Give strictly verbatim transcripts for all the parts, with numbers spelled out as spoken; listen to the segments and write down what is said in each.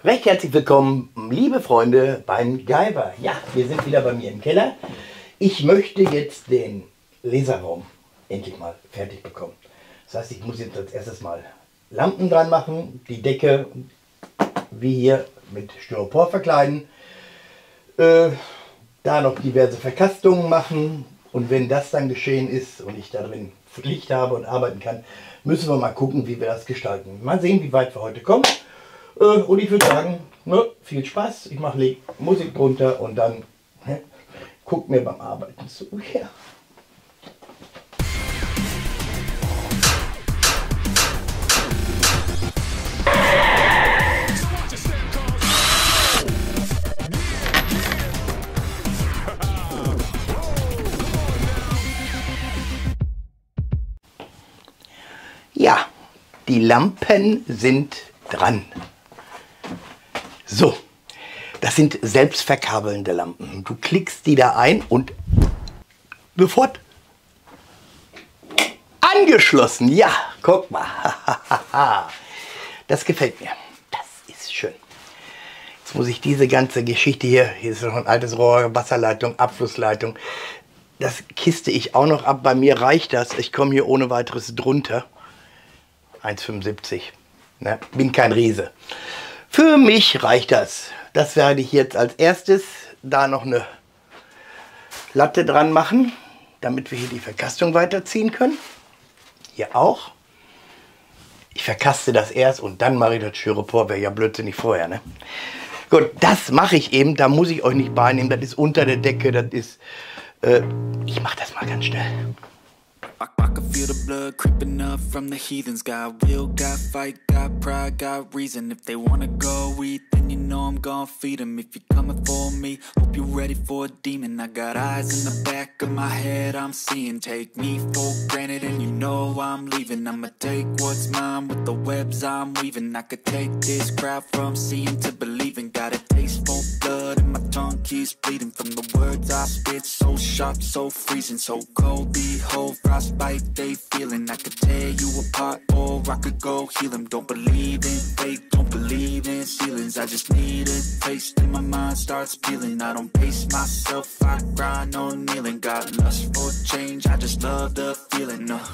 Recht herzlich willkommen, liebe Freunde, beim Guyver. Ja, wir sind wieder bei mir im Keller. Ich möchte jetzt den Laserraum endlich mal fertig bekommen. Das heißt, ich muss jetzt als erstes mal Lampen dran machen, die Decke wie hier mit Styropor verkleiden, äh, da noch diverse Verkastungen machen, und wenn das dann geschehen ist und ich da drin Licht habe und arbeiten kann, müssen wir mal gucken, wie wir das gestalten. Mal sehen, wie weit wir heute kommen. Äh, und ich würde sagen, ne, viel Spaß. Ich mache Musik drunter und dann ne, guckt mir beim Arbeiten zu. Ja. Ja, die Lampen sind dran. So, das sind selbstverkabelnde Lampen. Du klickst die da ein und sofort angeschlossen. Ja, guck mal. Das gefällt mir. Das ist schön. Jetzt muss ich diese ganze Geschichte hier, hier ist noch ein altes Rohr, Wasserleitung, Abflussleitung. Das kiste ich auch noch ab. Bei mir reicht das. Ich komme hier ohne weiteres drunter. eins Komma fünfundsiebzig. Ne? Bin kein Riese. Für mich reicht das. Das werde ich jetzt als erstes da noch eine Latte dran machen, damit wir hier die Verkastung weiterziehen können. Hier auch. Ich verkaste das erst und dann mache ich das Styropor. Wäre ja blödsinnig vorher. Ne? Gut, das mache ich eben. Da muss ich euch nicht beinehmen. Das ist unter der Decke. Das ist. Äh, ich mache das mal ganz schnell. I, I can feel the blood creeping up from the heathens. Got will, got fight, got pride, got reason. If they wanna go eat, then you know I'm gon' feed them. If you're coming for me, hope you're ready for a demon. I got eyes in the back of my head, I'm seeing. Take me for granted and you know I'm leaving. I'ma take what's mine with the webs I'm weaving. I could take this crowd from seeing to believing. Got a taste for blood and my tongue keeps bleeding. From the words I spit, so sharp, so freezing. So cold, behold, frostbite they feeling. I could tear you apart or I could go heal them. Don't believe in fate, don't believe in ceilings. I just need a taste and my mind starts peeling. I don't pace myself, I grind on kneeling. Got lust for change, I just love the feeling. uh.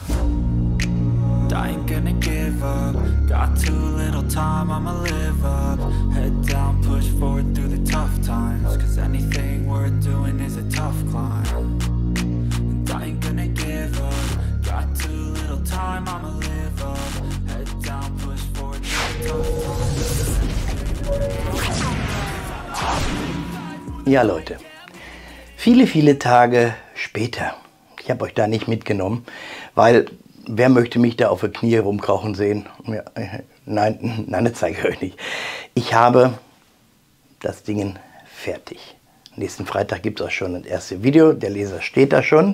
I ain't gonna give up. Got too little time, I'ma live up. Head down, push forward through the tough times. Cause anything worth doing is a tough climb. And I ain't gonna give up. Got too little time, I'ma live up. Head down, push forward through the tough times. Ja, Leute. Viele, viele Tage später. Ich habe euch da nicht mitgenommen, weil wer möchte mich da auf die Knie rumkrauchen sehen? Ja, nein, nein, das zeige ich euch nicht. Ich habe das Ding fertig. Nächsten Freitag gibt es auch schon das erste Video. Der Laser steht da schon.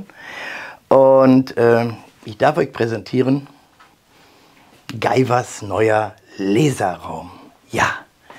Und äh, ich darf euch präsentieren Guyvers neuer Laserraum. Ja.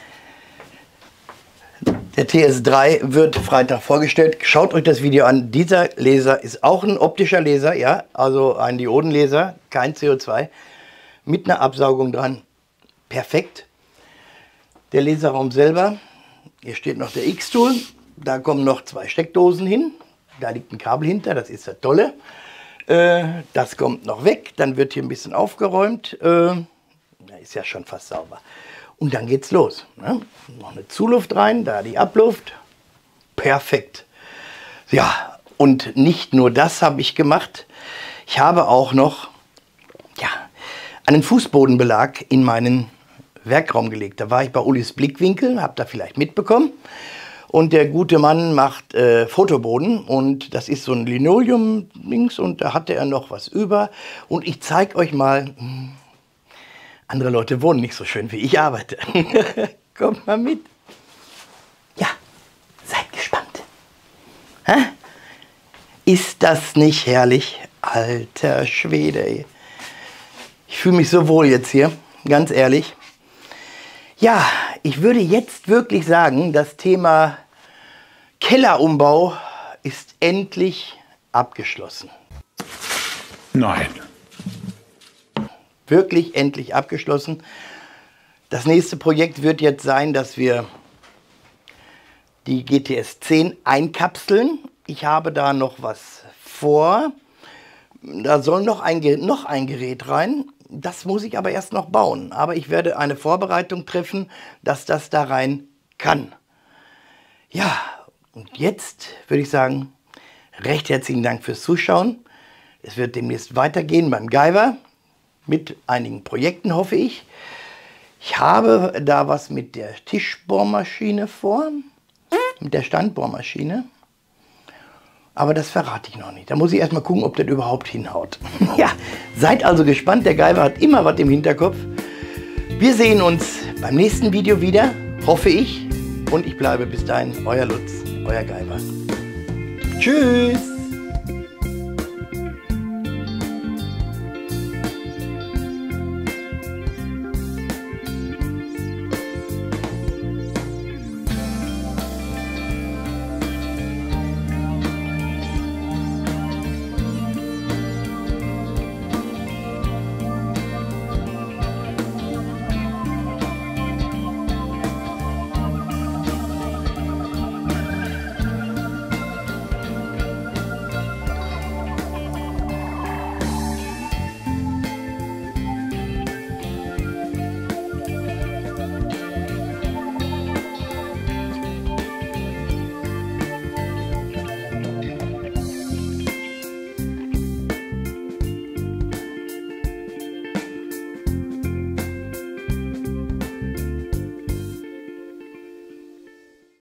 Der T S drei wird Freitag vorgestellt. Schaut euch das Video an. Dieser Laser ist auch ein optischer Laser, ja, also ein Diodenlaser, kein C O zwei, mit einer Absaugung dran. Perfekt. Der Laserraum selber, hier steht noch der X-Tool, da kommen noch zwei Steckdosen hin, da liegt ein Kabel hinter, das ist das Tolle. Äh, das kommt noch weg, dann wird hier ein bisschen aufgeräumt, äh, da ist ja schon fast sauber. Und dann geht's los. Ne? Noch eine Zuluft rein, da die Abluft. Perfekt. Ja, und nicht nur das habe ich gemacht. Ich habe auch noch ja, einen Fußbodenbelag in meinen Werkraum gelegt. Da war ich bei Ulis Blickwinkel, habt ihr vielleicht mitbekommen. Und der gute Mann macht äh, Fotoboden und das ist so ein Linoleum-Dings und da hatte er noch was über. Und ich zeige euch mal... Mh, andere Leute wohnen nicht so schön, wie ich arbeite. Kommt mal mit. Ja, seid gespannt. Hä? Ist das nicht herrlich? Alter Schwede, ey. Ich fühle mich so wohl jetzt hier, ganz ehrlich. Ja, ich würde jetzt wirklich sagen, das Thema Kellerumbau ist endlich abgeschlossen. Nein. Wirklich endlich abgeschlossen. Das nächste Projekt wird jetzt sein, dass wir die G T S zehn einkapseln. Ich habe da noch was vor. Da soll noch ein, noch ein Gerät rein. Das muss ich aber erst noch bauen. Aber ich werde eine Vorbereitung treffen, dass das da rein kann. Ja, und jetzt würde ich sagen, recht herzlichen Dank fürs Zuschauen. Es wird demnächst weitergehen beim Guyver mit einigen Projekten, hoffe ich. Ich habe da was mit der Tischbohrmaschine vor, mit der Standbohrmaschine. Aber das verrate ich noch nicht. Da muss ich erstmal gucken, ob das überhaupt hinhaut. Ja, seid also gespannt. Der Guyver hat immer was im Hinterkopf. Wir sehen uns beim nächsten Video wieder, hoffe ich. Und ich bleibe bis dahin euer Lutz, euer Guyver. Tschüss!